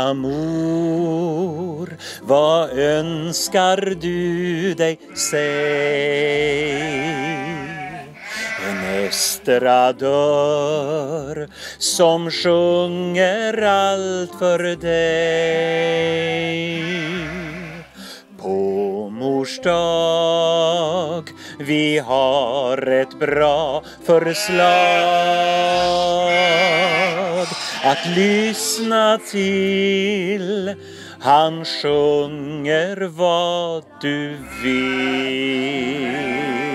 lilla mor, vad önskar du dig säg? En estradör som sjunger allt för dig. På mors dag vi har ett bra förslag att lyssna till. Han sjunger vad du vill.